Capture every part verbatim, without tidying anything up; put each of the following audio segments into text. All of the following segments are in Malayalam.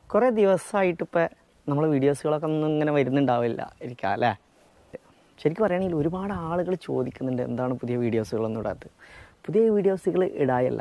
കുറേ ദിവസമായിട്ട് ഇപ്പോൾ നമ്മൾ വീഡിയോസുകളൊക്കെ ഒന്നും ഇങ്ങനെ വരുന്നുണ്ടാവില്ല ഇരിക്കാം അല്ലേ. ശരിക്കും പറയുകയാണെങ്കിൽ ഒരുപാട് ആളുകൾ ചോദിക്കുന്നുണ്ട് എന്താണ് പുതിയ വീഡിയോസുകളൊന്നും ഇടാത്തത്. പുതിയ വീഡിയോസുകൾ ഇടായല്ല,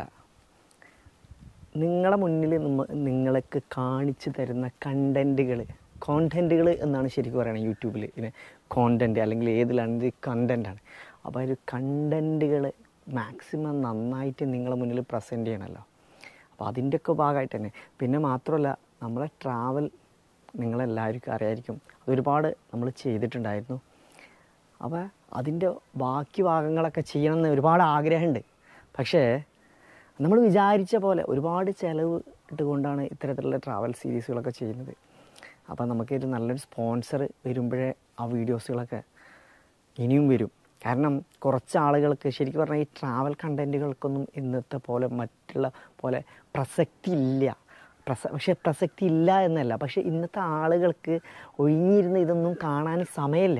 നിങ്ങളെ മുന്നിൽ നമ്മ നിങ്ങൾക്ക് കാണിച്ചു തരുന്ന കണ്ടൻറ്റുകൾ കോണ്ടൻറ്റുകൾ എന്നാണ് ശരിക്കും പറയുന്നത്. യൂട്യൂബിൽ ഇതിന് കോണ്ടൻറ്റ് അല്ലെങ്കിൽ ഏതിലാണ് ഇത് കണ്ടൻറ്റാണ്. അപ്പോൾ ഒരു കണ്ടൻറ്റുകൾ മാക്സിമം നന്നായിട്ട് നിങ്ങളെ മുന്നിൽ പ്രസൻറ്റ് ചെയ്യണമല്ലോ. അപ്പോൾ അതിൻ്റെയൊക്കെ ഭാഗമായിട്ട് തന്നെ. പിന്നെ മാത്രമല്ല, നമ്മളെ ട്രാവൽ നിങ്ങളെല്ലാവർക്കും അറിയായിരിക്കും, അതൊരുപാട് നമ്മൾ ചെയ്തിട്ടുണ്ടായിരുന്നു. അപ്പോൾ അതിൻ്റെ ബാക്കി ഭാഗങ്ങളൊക്കെ ചെയ്യണമെന്ന് ഒരുപാട് ആഗ്രഹമുണ്ട്. പക്ഷേ നമ്മൾ വിചാരിച്ച പോലെ ഒരുപാട് ചിലവ് ഇട്ടുകൊണ്ടാണ് ഇത്തരത്തിലുള്ള ട്രാവൽ സീരീസുകളൊക്കെ ചെയ്യുന്നത്. അപ്പോൾ നമുക്കൊരു നല്ലൊരു സ്പോൺസർ വരുമ്പോഴേ ആ വീഡിയോസുകളൊക്കെ ഇനിയും വരും. കാരണം കുറച്ച് ആളുകൾക്ക് ശരിക്കും പറഞ്ഞാൽ ഈ ട്രാവൽ കണ്ടൻറ്റുകൾക്കൊന്നും ഇന്നത്തെ പോലെ മറ്റുള്ള പോലെ പ്രസക്തി ഇല്ല. പ്രസ പക്ഷേ പ്രസക്തി ഇല്ല എന്നല്ല, പക്ഷേ ഇന്നത്തെ ആളുകൾക്ക് ഒഴിഞ്ഞിരുന്ന് ഇതൊന്നും കാണാൻ സമയമില്ല.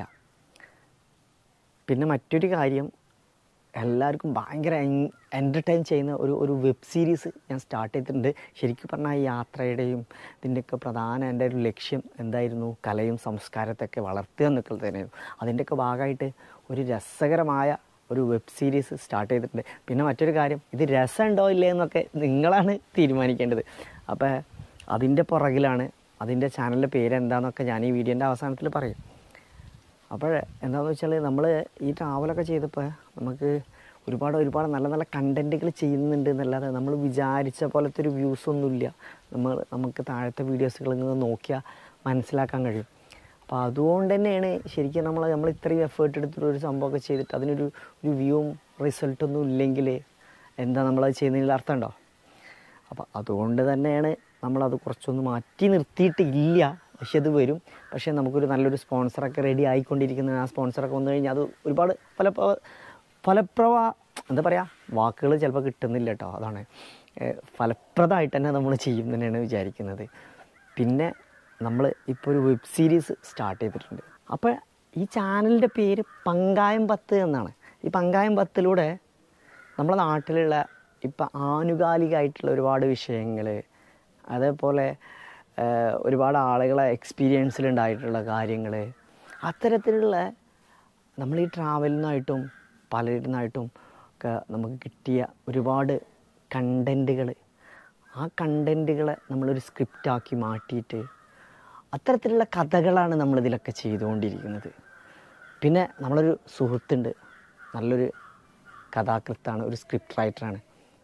പിന്നെ മറ്റൊരു കാര്യം, എല്ലാവർക്കും ഭയങ്കര എൻ്റർടൈൻ ചെയ്യുന്ന ഒരു ഒരു വെബ് സീരീസ് ഞാൻ സ്റ്റാർട്ട് ചെയ്തിട്ടുണ്ട്. ശരിക്കും പറഞ്ഞാൽ ഈ യാത്രയുടെയും ഇതിൻ്റെയൊക്കെ പ്രധാന എൻ്റെ ഒരു ലക്ഷ്യം എന്തായിരുന്നു, കലയും സംസ്കാരത്തൊക്കെ വളർത്തുക എന്നൊക്കെ തന്നെയായിരുന്നു. അതിൻ്റെയൊക്കെ ഭാഗമായിട്ട് ഒരു രസകരമായ ഒരു വെബ് സീരീസ് സ്റ്റാർട്ട് ചെയ്തിട്ടുണ്ട്. പിന്നെ മറ്റൊരു കാര്യം, ഇത് രസമുണ്ടോ ഇല്ലേ എന്നൊക്കെ നിങ്ങളാണ് തീരുമാനിക്കേണ്ടത്. അപ്പോൾ അതിൻ്റെ പുറകിലാണ്. അതിൻ്റെ ചാനലിൻ്റെ പേര് എന്താണെന്നൊക്കെ ഞാൻ ഈ വീഡിയോൻ്റെ അവസാനത്തിൽ പറയും. അപ്പോൾ എന്താണെന്ന് വെച്ചാൽ, നമ്മൾ ഈ ട്രാവലൊക്കെ ചെയ്തപ്പോൾ നമുക്ക് ഒരുപാട് ഒരുപാട് നല്ല നല്ല കണ്ടൻറ്റുകൾ ചെയ്യുന്നുണ്ട് എന്നല്ലാതെ നമ്മൾ വിചാരിച്ച പോലത്തെ ഒരു വ്യൂസൊന്നുമില്ല. നമ്മൾ നമുക്ക് താഴത്തെ വീഡിയോസുകളിൽ നിന്ന് നോക്കിയാൽ മനസ്സിലാക്കാൻ കഴിയും. അപ്പോൾ അതുകൊണ്ട് തന്നെയാണ് ശരിക്കും നമ്മൾ നമ്മൾ ഇത്രയും എഫേർട്ട് എടുത്തിട്ട് ഒരു സംഭവമൊക്കെ ചെയ്തിട്ട് അതിനൊരു ഒരു വ്യൂവും റിസൾട്ടൊന്നും ഇല്ലെങ്കിൽ എന്താ നമ്മളത് ചെയ്യുന്നതിൽ അർത്ഥമുണ്ടോ? അപ്പോൾ അതുകൊണ്ട് തന്നെയാണ് നമ്മളത് കുറച്ചൊന്ന് മാറ്റി നിർത്തിയിട്ടില്ല. പക്ഷെ അത് വരും. പക്ഷേ നമുക്കൊരു നല്ലൊരു സ്പോൺസറൊക്കെ റെഡി ആയിക്കൊണ്ടിരിക്കുന്ന, ആ സ്പോൺസറൊക്കെ വന്നു കഴിഞ്ഞാൽ അത് ഒരുപാട് ഫല ഫലപ്രവ എന്താ പറയുക, വാക്കുകൾ ചിലപ്പോൾ കിട്ടുന്നില്ല കേട്ടോ. അതാണ് ഫലപ്രദമായിട്ട് തന്നെ നമ്മൾ ചെയ്യും തന്നെയാണ് വിചാരിക്കുന്നത്. പിന്നെ നമ്മൾ ഇപ്പോൾ ഒരു വെബ് സീരീസ് സ്റ്റാർട്ട് ചെയ്തിട്ടുണ്ട്. അപ്പോൾ ഈ ചാനലിൻ്റെ പേര് പങ്കായം പത്ത് എന്നാണ്. ഈ പങ്കായം പത്തിലൂടെ നമ്മളെ നാട്ടിലുള്ള ഇപ്പം ആനുകാലികമായിട്ടുള്ള ഒരുപാട് വിഷയങ്ങൾ, അതേപോലെ ഒരുപാട് ആളുകളെ എക്സ്പീരിയൻസിലുണ്ടായിട്ടുള്ള കാര്യങ്ങൾ, അത്തരത്തിലുള്ള നമ്മൾ ഈ ട്രാവലിൽ നിന്നായിട്ടും പലരിൽ നിന്നായിട്ടും ഒക്കെ നമുക്ക് കിട്ടിയ ഒരുപാട് കണ്ടൻറ്റുകൾ, ആ കണ്ടൻറ്റുകളെ നമ്മളൊരു സ്ക്രിപ്റ്റാക്കി മാറ്റിയിട്ട് അത്തരത്തിലുള്ള കഥകളാണ് നമ്മളിതിലൊക്കെ ചെയ്തുകൊണ്ടിരിക്കുന്നത്. പിന്നെ നമ്മളൊരു സുഹൃത്തുണ്ട്, നല്ലൊരു കഥാകൃത്താണ്, ഒരു സ്ക്രിപ്റ്റ് റൈറ്ററാണ്.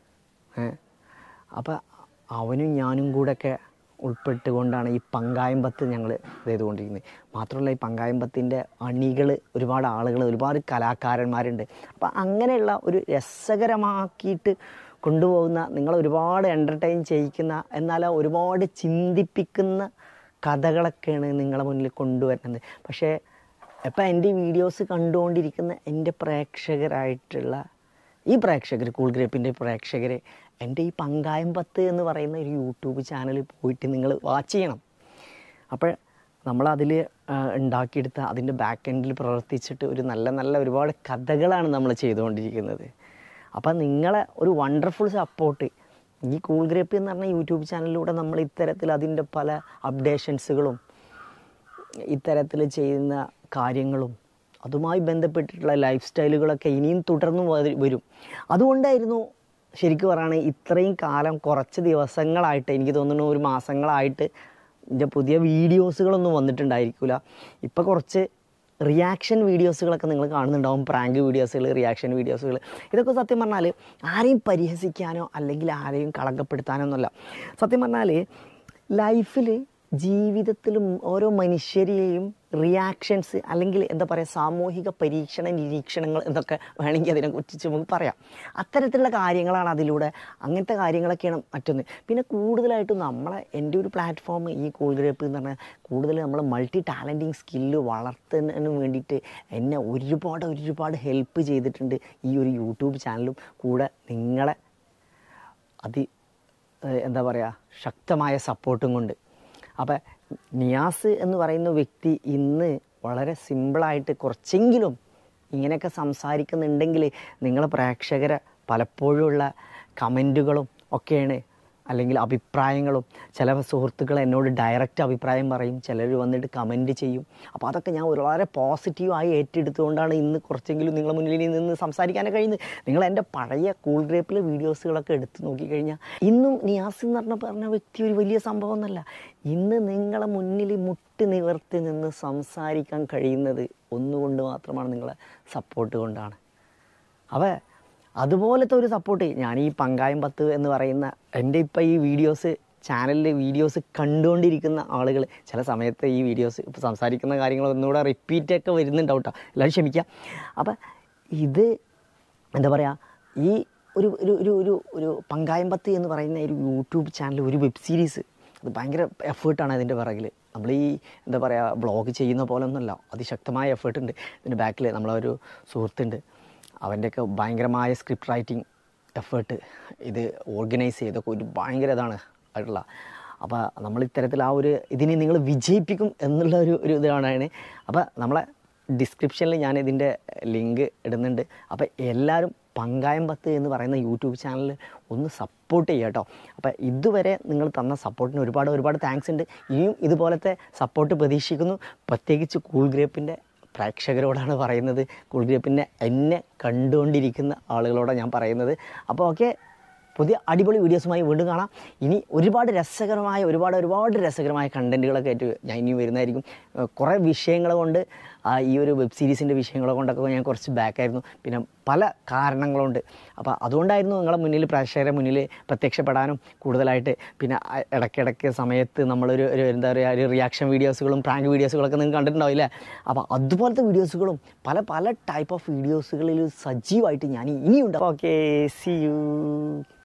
അപ്പോൾ അവനും ഞാനും കൂടെയൊക്കെ ഉൾപ്പെട്ടുകൊണ്ടാണ് ഈ പങ്കായം പത്ത് ഞങ്ങൾ ചെയ്തുകൊണ്ടിരിക്കുന്നത്. മാത്രമല്ല ഈ പങ്കായം പത്തിൻ്റെ അണികൾ ഒരുപാട് ആളുകൾ, ഒരുപാട് കലാകാരന്മാരുണ്ട്. അപ്പോൾ അങ്ങനെയുള്ള ഒരു രസകരമാക്കിയിട്ട് കൊണ്ടുപോകുന്ന, നിങ്ങളെ ഒരുപാട് എൻ്റർടൈൻ ചെയ്യിക്കുന്ന, എന്നാൽ ഒരുപാട് ചിന്തിപ്പിക്കുന്ന കഥകളൊക്കെയാണ് നിങ്ങളെ മുന്നിൽ കൊണ്ടുവരുന്നത്. പക്ഷേ ഇപ്പം എൻ്റെ വീഡിയോസ് കണ്ടുകൊണ്ടിരിക്കുന്ന എൻ്റെ പ്രേക്ഷകരായിട്ടുള്ള ഈ പ്രേക്ഷകർ, കൂൾ ഗ്രേപ്പിൻ്റെ പ്രേക്ഷകരെ എൻ്റെ ഈ പങ്കായം പത്ത് എന്ന് പറയുന്ന ഒരു യൂട്യൂബ് ചാനലിൽ പോയിട്ട് നിങ്ങൾ വാച്ച് ചെയ്യണം. അപ്പോൾ നമ്മളതിൽ ഉണ്ടാക്കിയെടുത്ത അതിൻ്റെ ബാക്ക് എൻഡിൽ പ്രവർത്തിച്ചിട്ട് ഒരു നല്ല നല്ല ഒരുപാട് കഥകളാണ് നമ്മൾ ചെയ്തുകൊണ്ടിരിക്കുന്നത്. അപ്പം നിങ്ങളെ ഒരു വണ്ടർഫുൾ സപ്പോർട്ട് ഈ കൂൾ ഗ്രേപ്പ് എന്ന് പറഞ്ഞ യൂട്യൂബ് ചാനലിലൂടെ നമ്മൾ ഇത്തരത്തിൽ അതിൻ്റെ പല അപ്ഡേഷൻസുകളും ഇത്തരത്തിൽ ചെയ്യുന്ന കാര്യങ്ങളും അതുമായി ബന്ധപ്പെട്ടിട്ടുള്ള ലൈഫ് സ്റ്റൈലുകളൊക്കെ ഇനിയും തുടർന്ന് വരും. അതുകൊണ്ടായിരുന്നു ശരിക്കും പറയുകയാണെങ്കിൽ ഇത്രയും കാലം, കുറച്ച് ദിവസങ്ങളായിട്ട്, എനിക്ക് തോന്നുന്നു ഒരു മാസങ്ങളായിട്ട് എൻ്റെ പുതിയ വീഡിയോസുകളൊന്നും വന്നിട്ടുണ്ടായിരിക്കില്ല. ഇപ്പോൾ കുറച്ച് റിയാക്ഷൻ വീഡിയോസുകളൊക്കെ നിങ്ങൾ കാണുന്നുണ്ടാവും, പ്രാങ്ക് വീഡിയോസുകൾ, റിയാക്ഷൻ വീഡിയോസുകൾ. ഇതൊക്കെ സത്യം പറഞ്ഞാൽ ആരെയും പരിഹസിക്കാനോ അല്ലെങ്കിൽ ആരെയും കളങ്കപ്പെടുത്താനോ ഒന്നുമല്ല. സത്യം പറഞ്ഞാൽ ലൈഫിൽ, ജീവിതത്തിലും ഓരോ മനുഷ്യരെയും റിയാക്ഷൻസ് അല്ലെങ്കിൽ എന്താ പറയുക, സാമൂഹിക പരീക്ഷണ നിരീക്ഷണങ്ങൾ എന്നൊക്കെ വേണമെങ്കിൽ അതിനെക്കുറിച്ച് നമുക്ക് പറയാം. അത്തരത്തിലുള്ള കാര്യങ്ങളാണ് അതിലൂടെ, അങ്ങനത്തെ കാര്യങ്ങളൊക്കെയാണ് മറ്റൊന്ന്. പിന്നെ കൂടുതലായിട്ടും നമ്മളെ എൻ്റെ ഒരു പ്ലാറ്റ്ഫോം ഈ കൂൾ ഗ്രേപ്പ് എന്ന് പറഞ്ഞാൽ കൂടുതൽ നമ്മൾ മൾട്ടി ടാലൻറ്റിങ് സ്കില്ല് വളർത്തുന്നതിന് വേണ്ടിയിട്ട് എന്നെ ഒരുപാട് ഒരുപാട് ഹെൽപ്പ് ചെയ്തിട്ടുണ്ട് ഈ ഒരു യൂട്യൂബ് ചാനലും. കൂടെ നിങ്ങളെ അതി എന്താ പറയുക ശക്തമായ സപ്പോർട്ടും കൊണ്ട്. അപ്പോൾ നിയാസ് എന്ന് പറയുന്ന വ്യക്തി ഇന്ന് വളരെ സിമ്പിളായിട്ട് കുറച്ചെങ്കിലും ഇങ്ങനെയൊക്കെ സംസാരിക്കുന്നുണ്ടെങ്കിൽ നിങ്ങളെ പ്രേക്ഷകരെ പലപ്പോഴുമുള്ള കമൻറ്റുകളും ഒക്കെയാണ് അല്ലെങ്കിൽ അഭിപ്രായങ്ങളും. ചില സുഹൃത്തുക്കൾ എന്നോട് ഡയറക്റ്റ് അഭിപ്രായം പറയും, ചിലർ വന്നിട്ട് കമൻറ്റ് ചെയ്യും. അപ്പോൾ അതൊക്കെ ഞാൻ വളരെ പോസിറ്റീവായി ഏറ്റെടുത്തുകൊണ്ടാണ് ഇന്ന് കുറച്ചെങ്കിലും നിങ്ങളുടെ മുന്നിൽ നിന്ന് സംസാരിക്കാനൊക്കെ കഴിയുന്നത്. നിങ്ങൾ എൻ്റെ പഴയ കൂൾ ഗ്രേപ്പിലെ വീഡിയോസുകളൊക്കെ എടുത്ത് നോക്കിക്കഴിഞ്ഞാൽ ഇന്നും നിയാസ് എന്ന് പറഞ്ഞ പറഞ്ഞ വ്യക്തി ഒരു വലിയ സംഭവം എന്നല്ല. ഇന്ന് നിങ്ങളെ മുന്നിൽ മുട്ടി നിവർത്തി നിന്ന് സംസാരിക്കാൻ കഴിയുന്നത് ഒന്നുകൊണ്ട് മാത്രമാണ്, നിങ്ങളെ സപ്പോർട്ട് കൊണ്ടാണ്. അവ അതുപോലത്തെ ഒരു സപ്പോർട്ട് ഞാൻ ഈ പങ്കായം പത്ത് എന്ന് പറയുന്ന എൻ്റെ ഇപ്പം ഈ വീഡിയോസ് ചാനലിൽ വീഡിയോസ് കണ്ടുകൊണ്ടിരിക്കുന്ന ആളുകൾ ചില സമയത്ത് ഈ വീഡിയോസ് ഇപ്പോൾ സംസാരിക്കുന്ന കാര്യങ്ങൾ ഒന്നുകൂടെ റിപ്പീറ്റൊക്കെ വരുന്നുണ്ടാവും കേട്ടോ, എല്ലാവരും ക്ഷമിക്കുക. അപ്പം ഇത് എന്താ പറയുക, ഈ ഒരു ഒരു ഒരു ഒരു ഒരു പങ്കായം പത്ത് എന്ന് പറയുന്ന ഒരു യൂട്യൂബ് ചാനൽ, ഒരു വെബ് സീരീസ്, അത് ഭയങ്കര എഫേർട്ടാണ് അതിൻ്റെ പിറകിൽ. നമ്മൾ ഈ എന്താ പറയുക വ്ളോഗ് ചെയ്യുന്ന പോലെ ഒന്നുമല്ല, അതിശക്തമായ എഫേർട്ടുണ്ട് ഇതിൻ്റെ ബാക്കിൽ. നമ്മളൊരു സുഹൃത്തുണ്ട്, അവൻ്റെയൊക്കെ ഭയങ്കരമായ സ്ക്രിപ്റ്റ് റൈറ്റിംഗ് എഫേർട്ട്, ഇത് ഓർഗനൈസ് ചെയ്തൊക്കെ ഒരു ഭയങ്കര ഇതാണ് ആയിട്ടുള്ള. അപ്പോൾ നമ്മൾ ഇത്തരത്തിൽ ആ ഒരു ഇതിനെ നിങ്ങൾ വിജയിപ്പിക്കും എന്നുള്ള ഒരു ഒരു ഇതാണ്. അപ്പോൾ നമ്മളെ ഡിസ്ക്രിപ്ഷനിൽ ഞാൻ ഇതിൻ്റെ ലിങ്ക് ഇടുന്നുണ്ട്. അപ്പോൾ എല്ലാവരും പങ്കായം പത്ത് എന്ന് പറയുന്ന യൂട്യൂബ് ചാനൽ ഒന്ന് സപ്പോർട്ട് ചെയ്യുക കേട്ടോ. അപ്പോൾ ഇതുവരെ നിങ്ങൾ തന്ന സപ്പോർട്ടിന് ഒരുപാട് ഒരുപാട് താങ്ക്സ് ഉണ്ട്. ഇനിയും ഇതുപോലത്തെ സപ്പോർട്ട് പ്രതീക്ഷിക്കുന്നു. പ്രത്യേകിച്ച് കൂൾ ഗ്രേപ്പിൻ്റെ പ്രേക്ഷകരോടാണ് പറയുന്നത്, കൂൾ ഗ്രേപ്പിൻ്റെ എന്നെ കണ്ടുകൊണ്ടിരിക്കുന്ന ആളുകളോടാണ് ഞാൻ പറയുന്നത്. അപ്പോൾ ഓക്കെ, പുതിയ അടിപൊളി വീഡിയോസുമായി വീണ്ടും കാണാം. ഇനി ഒരുപാട് രസകരമായ ഒരുപാട് ഒരുപാട് രസകരമായ കണ്ടൻറ്റുകളൊക്കെ ആയിട്ട് ഞാൻ ഇനി വരുന്നതായിരിക്കും. കുറേ വിഷയങ്ങൾ കൊണ്ട് ഈ ഒരു വെബ് സീരീസിൻ്റെ വിഷയങ്ങളെ കൊണ്ടൊക്കെ ഞാൻ കുറച്ച് ബാക്കായിരുന്നു, പിന്നെ പല കാരണങ്ങളുണ്ട്. അപ്പോൾ അതുകൊണ്ടായിരുന്നു നിങ്ങളുടെ മുന്നിൽ പ്രേക്ഷകരുടെ മുന്നിൽ പ്രത്യക്ഷപ്പെടാനും കൂടുതലായിട്ട്. പിന്നെ ഇടയ്ക്കിടയ്ക്ക് സമയത്ത് നമ്മളൊരു ഒരു എന്താ പറയുക ഒരു റിയാക്ഷൻ വീഡിയോസുകളും പ്രാങ്ക് വീഡിയോസുകളൊക്കെ നിങ്ങൾ കണ്ടിട്ടുണ്ടാവില്ലേ. അപ്പോൾ അതുപോലത്തെ വീഡിയോസുകളും പല പല ടൈപ്പ് ഓഫ് വീഡിയോസുകളിൽ സജീവമായിട്ട് ഞാൻ ഇനിയുണ്ട്. Okay, see U.